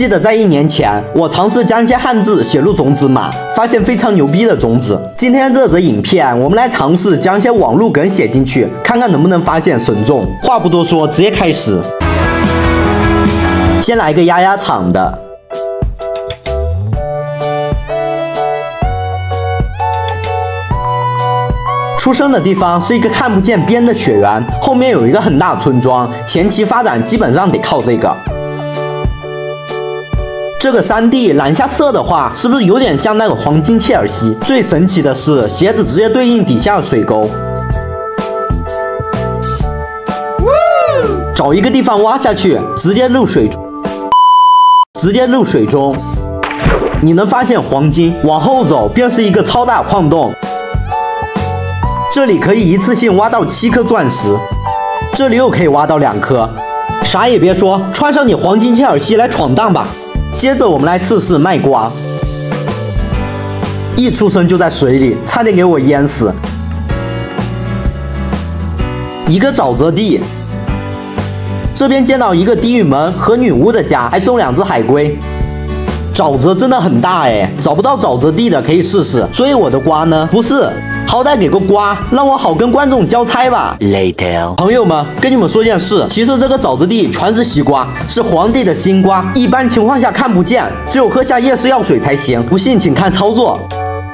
记得在1年前，我尝试将一些汉字写入种子码，发现非常牛逼的种子。今天这则影片，我们来尝试将一些网络梗写进去，看看能不能发现神中。话不多说，直接开始。先来个鸭鸭场的。 出生的地方是一个看不见边的雪原，后面有一个很大村庄，前期发展基本上得靠这个。这个山地染下色的话，是不是有点像那个黄金切尔西？最神奇的是，鞋子直接对应底下的水沟。找一个地方挖下去，直接入水中。你能发现黄金，往后走便是一个超大矿洞。 这里可以一次性挖到7颗钻石，这里又可以挖到2颗。啥也别说，穿上你黄金切尔西来闯荡吧。接着我们来试试卖瓜，一出生就在水里，差点给我淹死。一个沼泽地，这边见到一个地狱门和女巫的家，还送2只海龟。沼泽真的很大哎，找不到沼泽地的可以试试。所以我的瓜呢，不是。 好歹给个瓜，让我好跟观众交差吧。Later， 朋友们，跟你们说件事，其实这个沼泽地全是西瓜，是皇帝的新瓜，一般情况下看不见，只有喝下夜视药水才行。不信请看操作。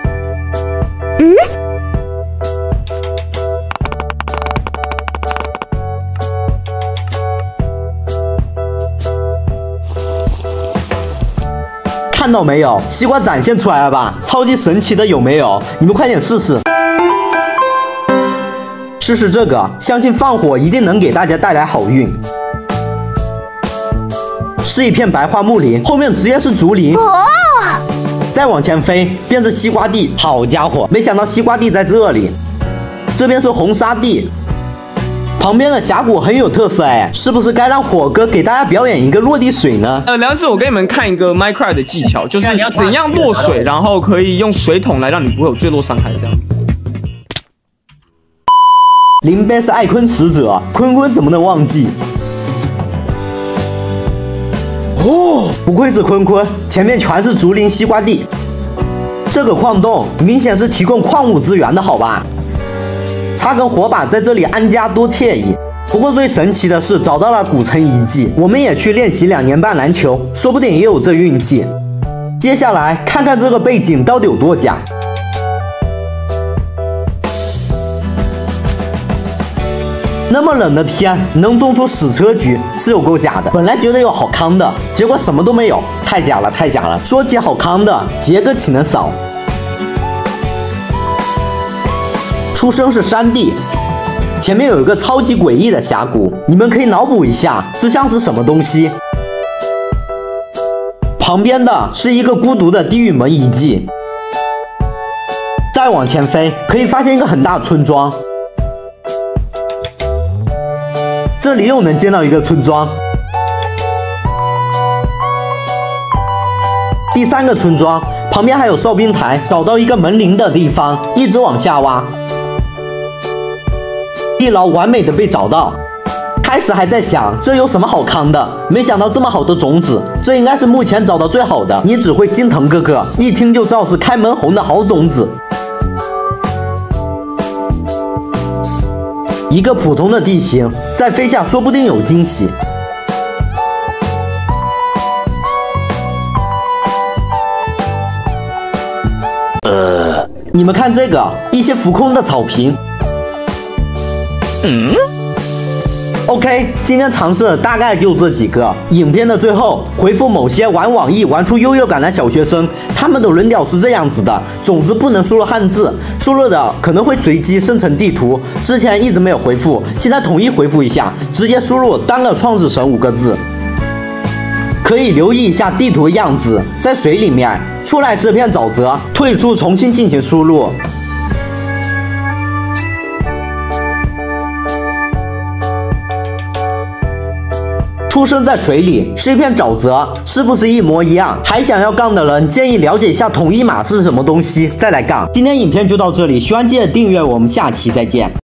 看到没有，西瓜展现出来了吧？超级神奇的有没有？你们快点试试。 试试这个，相信放火一定能给大家带来好运。是一片白桦木林，后面直接是竹林。再往前飞，便是西瓜地。好家伙，没想到西瓜地在这里。这边是红沙地，旁边的峡谷很有特色哎，是不是该让火哥给大家表演一个落地水呢？ 梁子，我给你们看一个 Minecraft 的技巧，就是怎样落水，然后可以用水桶来让你不会有坠落伤害这样子。 林贝是艾昆使者，坤坤怎么能忘记？哦，不愧是坤坤，前面全是竹林西瓜地。这个矿洞明显是提供矿物资源的，好吧？插根火把在这里安家多惬意。不过最神奇的是找到了古城遗迹，我们也去练习2年半篮球，说不定也有这运气。接下来看看这个背景到底有多假。 那么冷的天，能种出矢车菊是有够假的。本来觉得有好康的，结果什么都没有，太假了，太假了。说起好康的，杰哥岂能少？出生是山地，前面有一个超级诡异的峡谷，你们可以脑补一下，这像是什么东西？旁边的是一个孤独的地狱门遗迹。再往前飞，可以发现一个很大的村庄。 这里又能见到一个村庄，第3个村庄旁边还有哨兵台，找到一个门铃的地方，一直往下挖，地牢完美的被找到。开始还在想这有什么好康的，没想到这么好的种子，这应该是目前找到最好的。你只会心疼哥哥，一听就知道是开门红的好种子。 一个普通的地形，再飞下说不定有惊喜。你们看这个，一些浮空的草坪。OK， 今天尝试的大概就这几个。影片的最后，回复某些玩网易玩出优越感的小学生，他们的轮调是这样子的：种子不能输入汉字，输入的可能会随机生成地图。之前一直没有回复，现在统一回复一下，直接输入“当个创世神”5个字。可以留意一下地图的样子，在水里面，出来是片沼泽，退出重新进行输入。 出生在水里，是一片沼泽，是不是一模一样？还想要杠的人，建议了解一下统一码是什么东西，再来杠。今天影片就到这里，喜欢记得订阅，我们下期再见。